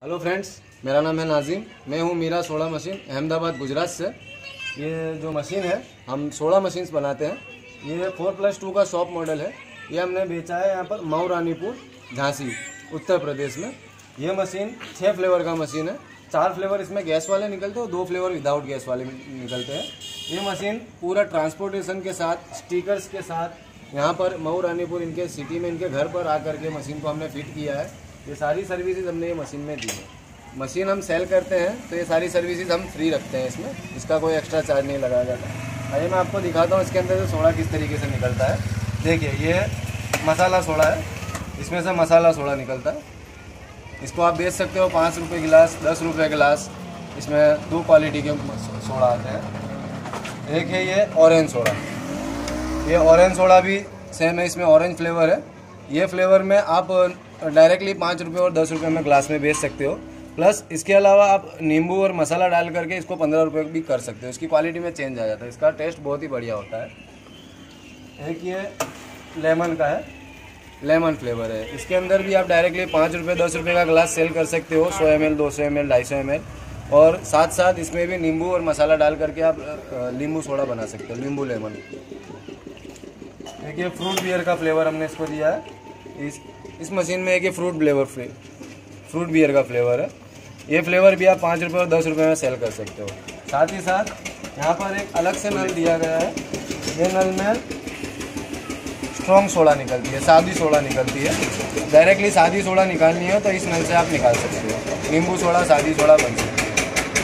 Hello friends, मेरा नाम है नाजिम। मैं हूँ मीरा सोलह मशीन, अहमदाबाद गुजरात से। ये जो मशीन है, हम 16 मशीन्स बनाते हैं। ये 4+2 का शॉप मॉडल है। ये हमने बेचा है यहाँ पर मऊ रानीपुर, झांसी, उत्तर प्रदेश में। ये मशीन 6 फ्लेवर का मशीन है। 4 फ्लेवर इसमें गैस वाले निकलते हैं और 2 फ्लेवर विदाउट गैस वाले निकलते हैं। ये मशीन पूरा ट्रांसपोर्टेशन के साथ, स्टिकर्स के साथ यहाँ पर मऊ रानीपुर इनके सिटी में, इनके घर पर आकर के मशीन को हमने फिट किया है। ये सारी सर्विसेज हमने ये मशीन में दी है। मशीन हम सेल करते हैं तो ये सारी सर्विसेज हम फ्री रखते हैं इसमें, इसका कोई एक्स्ट्रा चार्ज नहीं लगाया जाता। आइए मैं आपको दिखाता हूँ इसके अंदर से सोडा किस तरीके से निकलता है। देखिए, ये मसाला सोडा है, इसमें से मसाला सोडा निकलता है। इसको आप बेच सकते हो 5 रुपये गिलास, 10 रुपये गिलास। इसमें 2 क्वालिटी के सोडा आते हैं। एक है ये ऑरेंज सोडा। ये ऑरेंज सोडा भी सेम है, इसमें ऑरेंज फ्लेवर है। ये फ्लेवर में आप डायरेक्टली 5 रुपये और 10 रुपये में ग्लास में बेच सकते हो। प्लस इसके अलावा आप नींबू और मसाला डाल करके इसको 15 रुपये भी कर सकते हो। इसकी क्वालिटी में चेंज आ जाता है, इसका टेस्ट बहुत ही बढ़िया होता है। एक ये लेमन का है, लेमन फ्लेवर है। इसके अंदर भी आप डायरेक्टली 5 रुपये 10 रुपये का ग्लास सेल कर सकते हो, 100 ml 200 ml 250 ml। और साथ साथ इसमें भी नींबू और मसाला डाल करके आप नींबू सोडा बना सकते हो, नींबू लेमन। देखिए, फ्रूट बियर का फ्लेवर हमने इसको दिया है। इस मशीन में एक ये फ्रूट बियर का फ्लेवर है। ये फ्लेवर भी आप 5 रुपये और 10 रुपये में सेल कर सकते हो। साथ ही साथ यहाँ पर एक अलग से नल दिया गया है। ये नल में स्ट्रॉन्ग सोडा निकलती है, सादी सोडा निकलती है। डायरेक्टली सादी सोडा निकालनी हो तो इस नल से आप निकाल सकते हो। नींबू सोडा, सादी सोडा बन सकती है।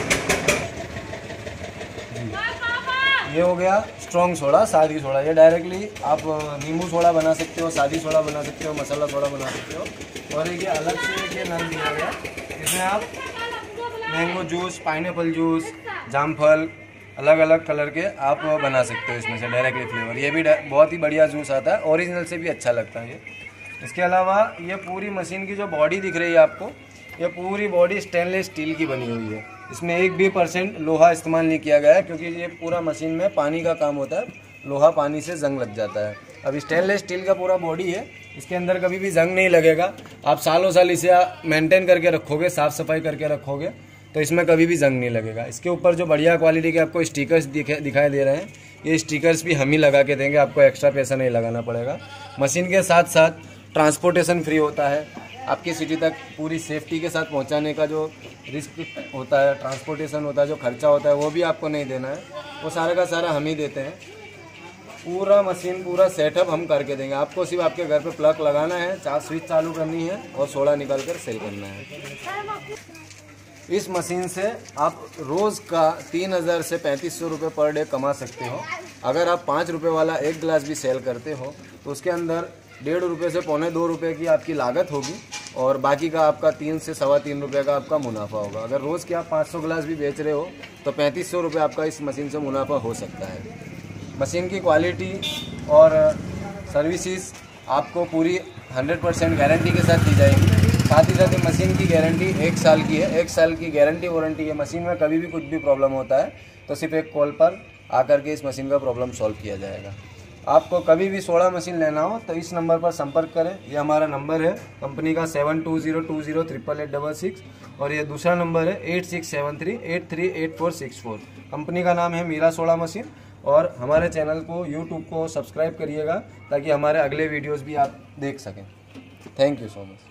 ये हो गया स्ट्रॉन्ग सोडा, सादी सोडा। ये डायरेक्टली आप नींबू सोडा बना सकते हो, सादी सोडा बना सकते हो, मसाला सोडा बना सकते हो। और एक ये अलग से ये नल दिया गया, इसमें आप मैंगो जूस, पाइनएप्पल जूस, जामफल, अलग अलग कलर के आप बना सकते हो इसमें से डायरेक्टली फ्लेवर। ये भी बहुत ही बढ़िया जूस आता है, ओरिजिनल से भी अच्छा लगता है ये। इसके अलावा ये पूरी मशीन की जो बॉडी दिख रही है आपको, ये पूरी बॉडी स्टेनलेस स्टील की बनी हुई है। इसमें 1% लोहा इस्तेमाल नहीं किया गया है, क्योंकि ये पूरा मशीन में पानी का काम होता है। लोहा पानी से जंग लग जाता है। अब स्टेनलेस स्टील का पूरा बॉडी है, इसके अंदर कभी भी जंग नहीं लगेगा। आप सालों साल इसे मेंटेन करके रखोगे, साफ़ सफाई करके रखोगे, तो इसमें कभी भी जंग नहीं लगेगा। इसके ऊपर जो बढ़िया क्वालिटी के आपको स्टिकर्स दिखाई दे रहे हैं, ये स्टिकर्स भी हम ही लगा के देंगे, आपको एक्स्ट्रा पैसा नहीं लगाना पड़ेगा। मशीन के साथ साथ ट्रांसपोर्टेशन फ्री होता है। आपकी सिटी तक पूरी सेफ्टी के साथ पहुंचाने का जो रिस्क होता है, ट्रांसपोर्टेशन होता है, जो खर्चा होता है, वो भी आपको नहीं देना है। वो सारा का सारा हम ही देते हैं। पूरा मशीन, पूरा सेटअप हम करके देंगे। आपको सिर्फ आपके घर पे प्लग लगाना है, स्विच चालू करनी है और सोडा निकाल कर सेल करना है। इस मशीन से आप रोज़ का 3000 से 3500 रुपये पर डे कमा सकते हो। अगर आप 5 रुपये वाला एक गिलास भी सेल करते हो तो उसके अंदर 1.5 रुपये से 2.25 रुपये की आपकी लागत होगी और बाकी का आपका 3 से 3.25 रुपये का आपका मुनाफा होगा। अगर रोज़ के आप 500 गिलास भी बेच रहे हो तो 3500 रुपये आपका इस मशीन से मुनाफा हो सकता है। मशीन की क्वालिटी और सर्विसेज आपको पूरी 100% गारंटी के साथ दी जाएगी। साथ ही साथ ये मशीन की गारंटी 1 साल की है। 1 साल की गारंटी वारंटी है। मशीन में कभी भी कुछ भी प्रॉब्लम होता है तो सिर्फ एक कॉल पर आकर के इस मशीन का प्रॉब्लम सॉल्व किया जाएगा। आपको कभी भी सोडा मशीन लेना हो तो इस नंबर पर संपर्क करें। ये हमारा नंबर है कंपनी का 7202088866 और ये दूसरा नंबर है 8673838464। कंपनी का नाम है मीरा सोडा मशीन। और हमारे चैनल को, यूट्यूब को सब्सक्राइब करिएगा ताकि हमारे अगले वीडियोस भी आप देख सकें। Thank you so much.